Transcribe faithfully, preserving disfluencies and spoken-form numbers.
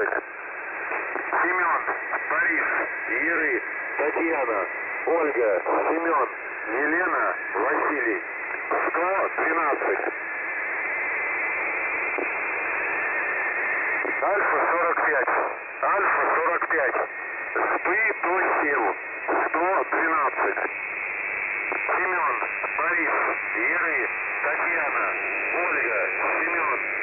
двенадцать. Семен, Борис, Иры, Татьяна, Ольга, Семен, Елена, Василий. сто двенадцать. Альфа сорок пять. Альфа сорок пять. Спы до сил. сто двенадцать. Семен, Борис, Иры, Татьяна, Ольга, Семен,